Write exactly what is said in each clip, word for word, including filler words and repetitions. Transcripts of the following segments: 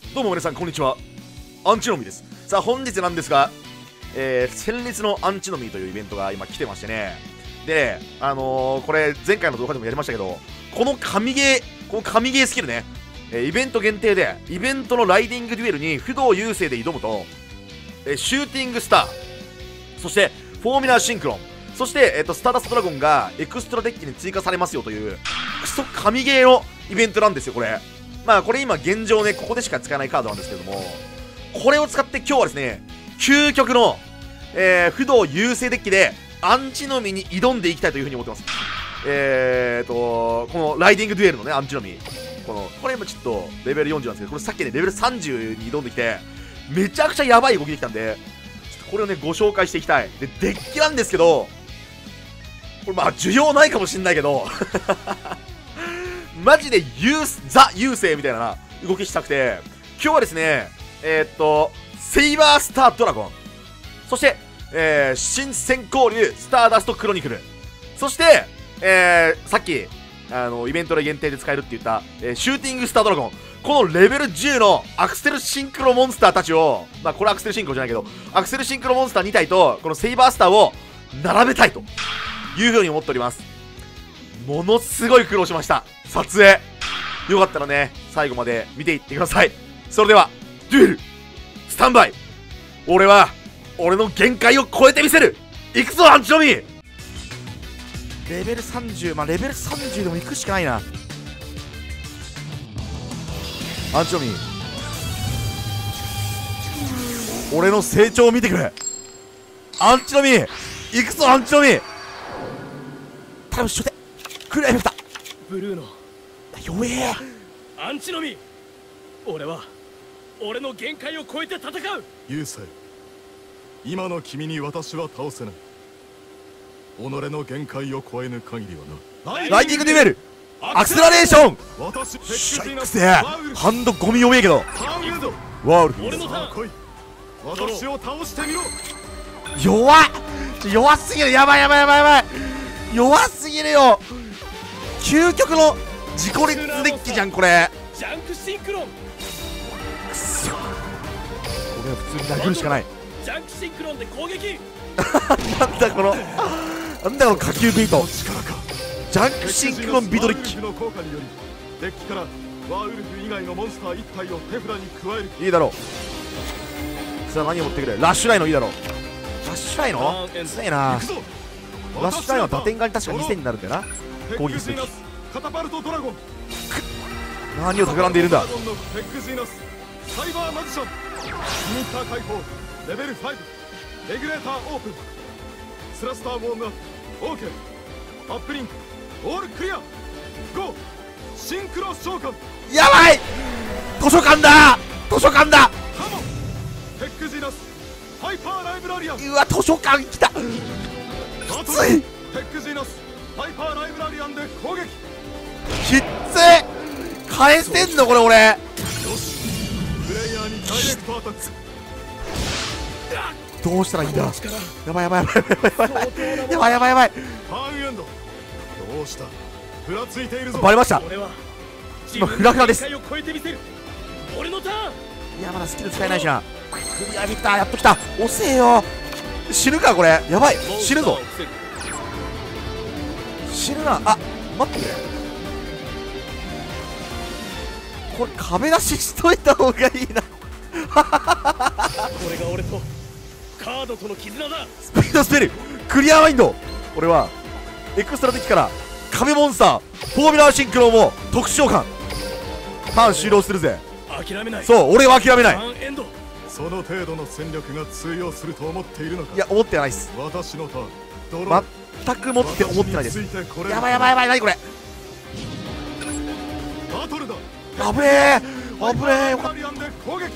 どうも皆さんこんにちは、アンチノミです。さあ本日なんですが、えー、戦慄のアンチノミというイベントが今来てましてね。で、あのー、これ前回の動画でもやりましたけど、この神ゲー、この神ゲースキルね、えー、イベント限定で、イベントのライディングデュエルに不動優勢で挑むと、えー、シューティングスター、そしてフォーミュラーシンクロン、そして、えー、とスターダストドラゴンがエクストラデッキに追加されますよという、クソ神ゲーのイベントなんですよ、これ。まあこれ今現状ね、ここでしか使えないカードなんですけども、これを使って今日はですね、究極の、えー、不動優勢デッキでアンチノミに挑んでいきたいというふうに思ってます。えーと、このライディングデュエルのね、アンチノミ。この、これ今ちょっとレベルよんじゅうなんですけど、これさっきね、レベルさんじゅうに挑んできて、めちゃくちゃやばい動きできたんで、ちょっとこれをね、ご紹介していきたい。で、デッキなんですけど、これまあ需要ないかもしんないけど、マジで優ザ優勢みたいな動きしたくて、今日はですね、えー、っとセイバースタードラゴン、そして、えー、新先行竜スターダストクロニクル、そして、えー、さっきあのイベントで限定で使えるって言った、えー、シューティングスタードラゴン、このレベルじゅうのアクセルシンクロモンスターたちを、まあこれアクセルシンクロじゃないけど、アクセルシンクロモンスターに体とこのセイバースターを並べたいというふうに思っております。ものすごい苦労しました、撮影。よかったらね、最後まで見ていってください。それではデュエルスタンバイ。俺は俺の限界を超えてみせる。いくぞアンチノミ。レベルさんじゅう、まあレベルさんじゅうでもいくしかないな。アンチノミ、俺の成長を見てくれ。アンチノミ、いくぞアンチノミ。頼む、初手クライフタブルーノ、 弱え。 アンチノミ、俺は俺の限界を超えて戦う。 優勢、今の君に私は倒せない。己の限界を超えぬ限りはな。 ライディングデュエルアクセラレーション。 私しゃいくせえ、ハンドゴミ弱えけど。ワールフ俺のターン。 私を倒してみろ。 弱っ、弱すぎる。やばいやばいやばいやばい、弱すぎるよ。究極の自己裂デッキじゃんこれ。 ジャンクシンクロン。 くそ、これは普通に殴るしかない。 ジャンクシンクロンで攻撃。 なんだこのなんだこの下級ビート。ジャンクシンクロンビドリッキの効果によりデッキからワーウルフ以外のモンスターいち体を手札に加える。 いいだろう。さあ何を持ってくれ。ラッシュライノいいだろう。ラッシュライノ強えな。ラッシュライノは打点が確かにせんになるんだよな、攻撃する。 カタパルトドラゴン。 何を企んでいるんだ。 ドラゴンのテックジーナスサイバーマジシャン。インター解放レベルご。レギュレーターオープン。スラスターウォームアップ OK。 アップリンクオールクリア。ゴーシンクロ召喚。 やばい、図書館だ図書館だ。 カモンテックジーナスハイパーライブラリアン。 うわ図書館来た。きつい。 テックジーナスハイパーライブラリアンで攻撃。 きっつい。返せんのこれ俺。 よしプレイヤーにダイレクトアタック。 どうしたらいいんだ。やばいやばいやばいやばいやばいやばいやばいやばいやばい。 ターンエンド。どうしたふらついているぞ。 バレました。 俺は今フラフラです。 限界を超えてみせる。俺のターン。 いやまだスキル使えないしな。クリアビクターやっときた。遅えよ。死ぬかこれ。やばい、死ぬぞ。死ぬな。あ、待ってくれ。これ壁出ししといた方がいいな。 これが俺とカードとの絆だ。 スピードスペルクリアマインド。俺はエクストラ敵から壁モンスターフォーミュラーシンクロンを特殊召喚。ターン終了するぜ。 諦めない。 そう、俺は諦めない。 ターンエンド。 その程度の戦力が通用すると思っているのか。 いや思ってないっす。 私のターンドロー。 全く持って思ってないです。 私についてこれ。 やばいやばいやばい、何これ。 バトルだ。 危ねえ危ねえ。よかっラリアンで攻撃。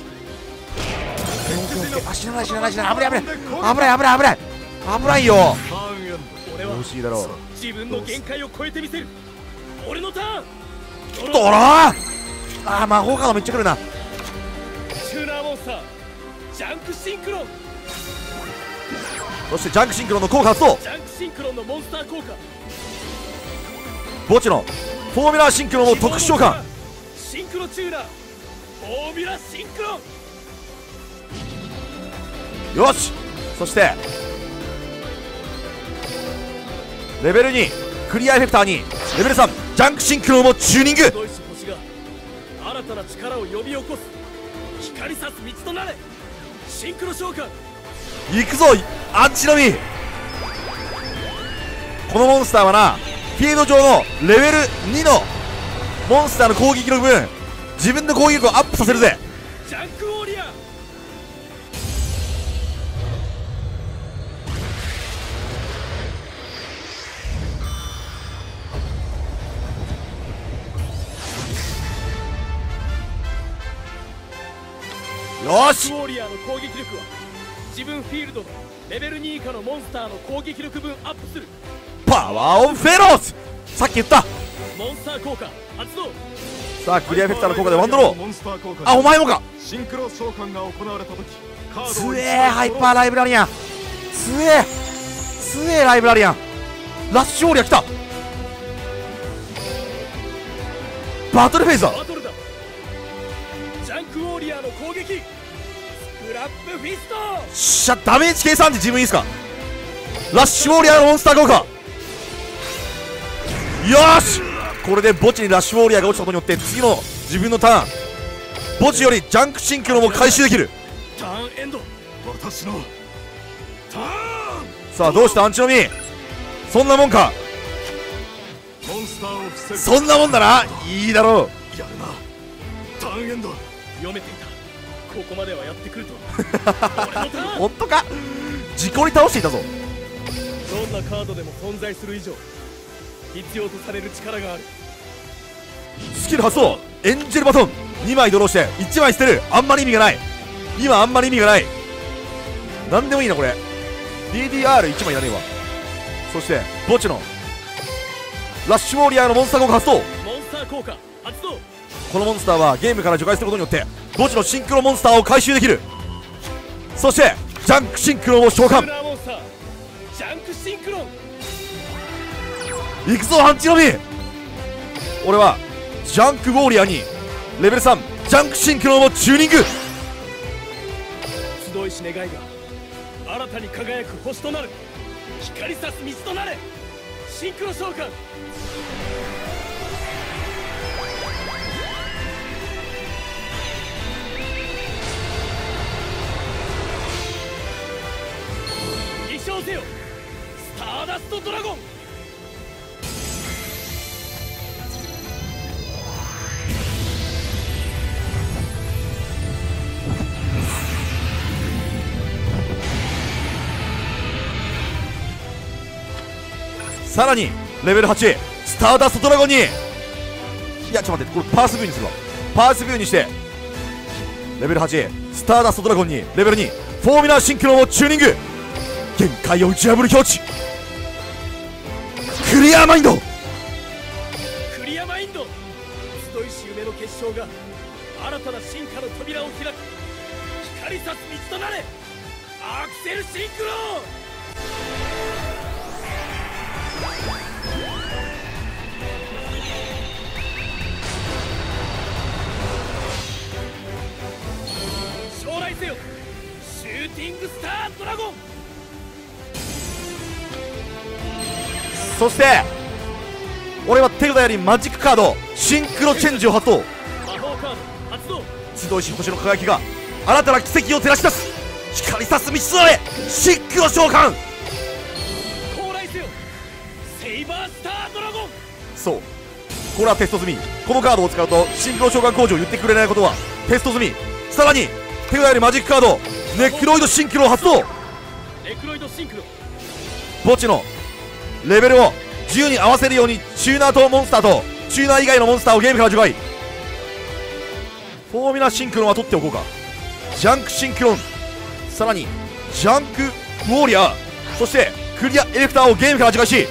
た。あ、死なない死なない死なない。危ない危ない危ない危ない危ない危ないよ。 ターンエンド。 俺は欲しいだろう。 自分の限界を超えてみせる。俺のターン。 ドロー。あー、魔法カードめっちゃくるな。 チューナーモンスタージャンクシンクロン。 そしてジャンクシンクロンの効果発動。 ジャンクシンクロンのモンスター効果。 墓地のフォーミュラーシンクロンを特殊召喚。 シンクロチューナーフォーミュラシンクロン。 よし、そしてレベルにクリアエフェクターにレベルさんジャンクシンクロもチューニング。 白石星が新たな力を呼び起こす。光さす道となれ。シンクロ召喚。 行くぞアンチのみ。このモンスターはな、フィールド上のレベルにのモンスターの攻撃力分自分の攻撃力をアップさせるぜ。 ジャンクウォーリアー。 よし、 ジャンクウォーリアーの攻撃力は自分フィールドのレベルに以下のモンスターの攻撃力分アップする。 パワーオブフェローズ。さっき言った。 モンスター効果発動。 さあクリアエフェクターの効果でワンドロー。 モンスター効果あ、お前もか。 シンクロ召喚が行われた時カードをつえーハイパーライブラリアン。つえーつえーライブラリアン。ラッシュオーリア来た。バトルフェイザー。 バトルだ。ジャンクウォーリアーの攻撃。スクラップフィスト。 しゃ、ダメージ計算って自分いいっすか。ラッシュウォーリアーのモンスター効果。よーし、これで墓地にラッシュウォーリアーが落ちたことによって次の自分のターン墓地よりジャンクシンクロも回収できる。 ターンエンド。 私のターン。 さあどうしたアンチのみ。そんなもんか。 モンスターを防ぐ。 そんなもんだな。いいだろう。 やるな。ターンエンド。 読めていた。ここまではやってくると俺のターン。 本当か。事故に倒していたぞ。 どんなカードでも存在する以上必要とされる力がある。 スキル発動。エンジェルバトンにまいドローしていちまい捨てる。あんまり意味がない。今あんまり意味がない。なんでもいいなこれ。 ディーディーアールいち 枚いらねえわ。そして墓地のラッシュウォーリアーのモンスター効果発動。 モンスター効果発動。 このモンスターはゲームから除外することによって墓地のシンクロモンスターを回収できる。そしてジャンクシンクロを召喚。 クラーモンスタージャンクシンクロン。 行くぞハンチのみ。俺はジャンクウォーリアーにレベルさんジャンクシンクロをチューニング。 集いし願いが新たに輝く星となる。光さす道となれ。シンクロ召喚。飛翔せよスターダストドラゴン。 さらにレベルはちスターダストドラゴンに、いやちょっと待って、これパースビューにするわ。パースビューにしてレベルはちスターダストドラゴンにレベルにフォーミュラーシンクロをチューニング。限界を打ち破る境地クリアマインド。 クリアマインド。集いし夢の結晶が新たな進化の扉を開く。光さす道となれ。アクセルシンクロ。将来せよシューティングスタードラゴン。 そして俺は手札よりマジックカードシンクロチェンジを発動。 魔法カード発動。 集いし星の輝きが新たな奇跡を照らし出す。光さす道となれ。シンクロ召喚。 高来せよセイバースタードラゴン。 そう、これはテスト済み。このカードを使うとシンクロ召喚工事を言ってくれないことはテスト済み。さらに手札よりマジックカードネクロイドシンクロを発動。 ネクロイドシンクロ。 墓地のレベルを自由に合わせるようにチューナーとモンスターとチューナー以外のモンスターをゲームから除外。フォーミュラシンクロンは取っておこうか。ジャンクシンクロン、さらにジャンクウォーリアー、そしてクリアエレクターをゲームから除外し、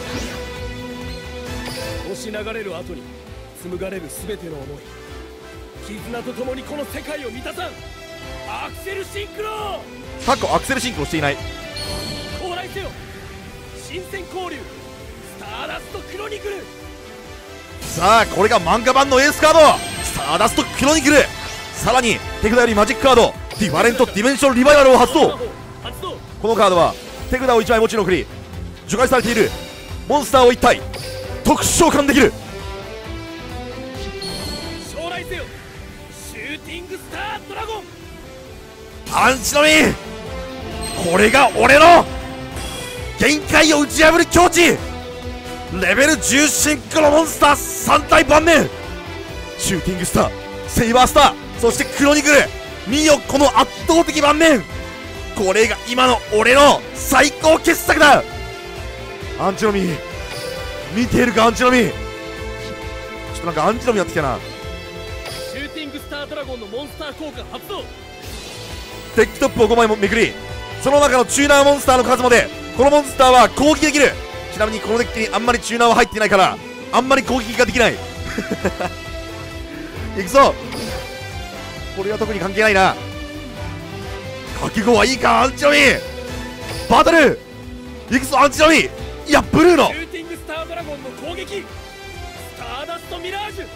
押し流れる後に紡がれる全ての思い、絆とともにこの世界を満たさん。アクセルシンクロ。 かっこアクセルシンクロしていない。 高来せよ新戦交流スターダストクロニクル。 さあこれが漫画版のエースカードスターダストクロニクル。 さらに手札よりマジックカードディファレントディメンションリバイバルを発動。このカードは手札をいちまい持ちの振り、除外されているモンスターをいち体特殊召喚できる。 将来せよシューティングスタードラゴン。 アンチのみ、これが俺の限界を打ち破る境地。レベルじゅうシンクロモンスターさん体盤面、シューティングスター、セイバースター、そしてクロニクル、見よこの圧倒的盤面。これが今の俺の最高傑作だ。アンチのみ見ているか。アンチのみちょっとなんかアンチのみやってきたな。 シューティングスタードラゴンのモンスター効果発動。 デッキトップをごまいもめくり、その中のチューナーモンスターの数までこのモンスターは攻撃できる。ちなみにこのデッキにあんまりチューナーは入ってないからあんまり攻撃ができないいくぞ。これは特に関係ないな。覚悟はいいか。アンチのみバトルいくぞ。アンチのみ、いやブルーのシューティングスタードラゴンの攻撃、スターダストミラージュ。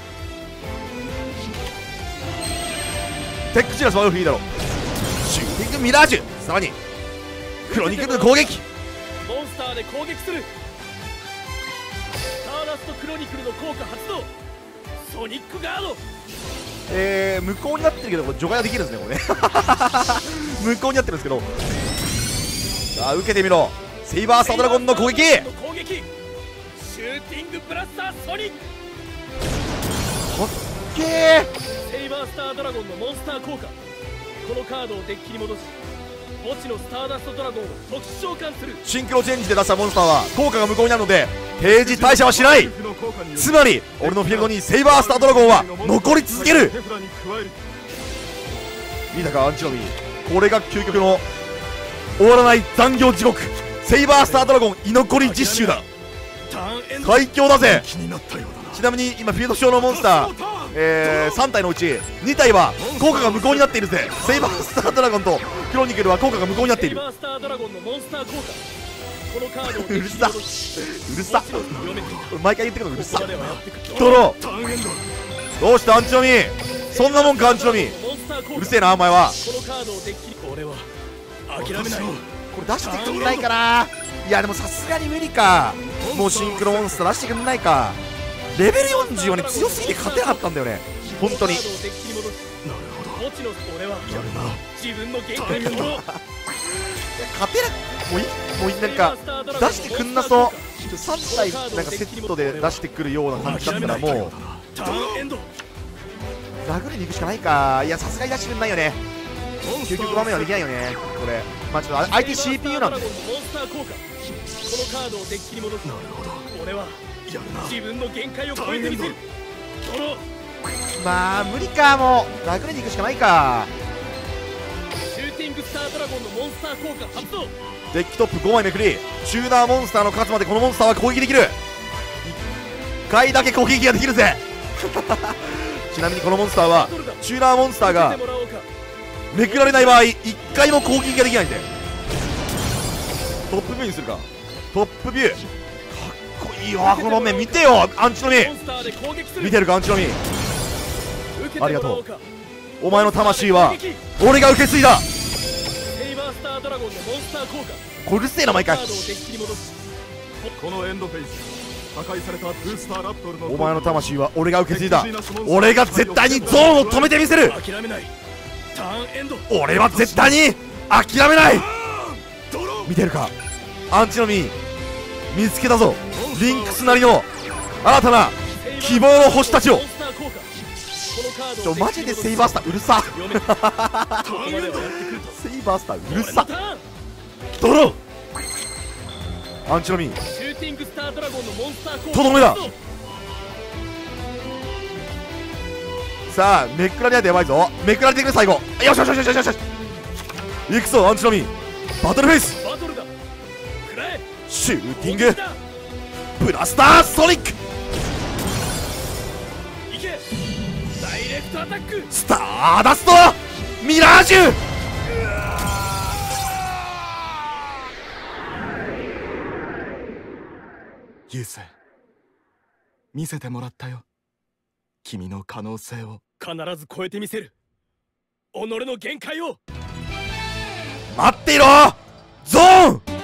テックチラスはよくいいだろう。シューティングミラージュ、さらにクロニクルの攻撃、 モンスターで攻撃する。スターダストクロニクルの効果発動。ソニックガード。 えー、無効になってるけどこれ除外はできるんですねこれね無効になってるんですけど、さあ受けてみろ。セイバースタードラゴンの攻撃、 攻撃シューティングブラスターソニック。 オッケー。 セイバースタードラゴンのモンスター効果、このカードをデッキに戻し墓地のスターダストドラゴンを特殊召喚する。 シンクロチェンジで出したモンスターは効果が無効になるので提示対射はしない。つまり俺のフィールドにセイバースタードラゴンは残り続ける。見たかアンチのミ、これが究極の終わらない残業地獄、セイバースタードラゴン居残り実習だ。最強だぜ。ちなみに今フィールド上のモンスター、えー、さん体のうちに体は効果が無効になっているぜ。セイバースタードラゴンとクロニクルは効果が無効になっている。 セイバースタードラゴンのモンスター効果、このカードをうるさうるさ毎回言ってくるのうるさ。 ドローどうしたアンチのみ、そんなもんかアンチのみ、うるせえなお前は。 このカードをデッキに、俺は諦めない。 これ出してくんないかな。いやでもさすがに無理か。もうシンクロモンスター出してくんないか。レベルよんじゅうはね強すぎて勝てなかったんだよね本当に。 なるほど。墓地の俺は自分の限界を勝てなもういいもういいなんか出してくんなそう。さん体なんかセットで出してくるような感じだったらもうターンエンド。 殴りに行くしかないか。いやさすがに出してくんないよね。究極場面はできないよねこれ。まあちょっと相手 シーピーユー なんで。 モンスター効果、このカードをデッキに戻す。俺は自分の限界を超えてみせる。ドロー。 まあ無理か。もう殴りに行くしかないか。 シューティングスタードラゴンのモンスター効果発動。 デッキトップごまいめくり、チューナーモンスターの数までこのモンスターは攻撃できる。いっかいだけ攻撃ができるぜちなみにこのモンスターはチューナーモンスターがめくられない場合いっかいも攻撃ができないんで、トップビューにするか。トップビューかっこいいわ。この面見てよアンチのみ、見てるかアンチのみ。ありがとう。お前の魂は俺が受け継いだ。 セイバースタードラゴンのモンスター効果、 これうるせえな毎回。 このエンドフェイス破壊されたブースターラプトルのお前の魂は俺が受け継いだ。俺が絶対にゾーンを止めてみせる。 諦めない。ターンエンド。 俺は絶対に諦めない。見てるかアンチのミ、見つけたぞリンクスなりの新たな希望の星たちを。ちょマジでセイバースターうるさセイバースターうるさドロー。アンチのミとどめだ。さあめくられないとやばいぞ。めくられてくれ最後。よしよしよしよしよしよしいくぞアンチのミ、バトルフェイスシューティングブラスターソニックスターダストミラージュ。 ユース見せてもらったよ君の可能性を。 必ず超えてみせる。 己の限界を。 待っていろゾーン